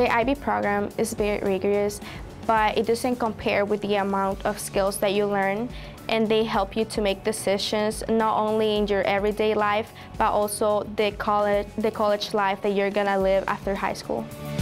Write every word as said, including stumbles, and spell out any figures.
The I B program is very rigorous, but it doesn't compare with the amount of skills that you learn, and they help you to make decisions not only in your everyday life, but also the college, the college life that you're gonna live after high school.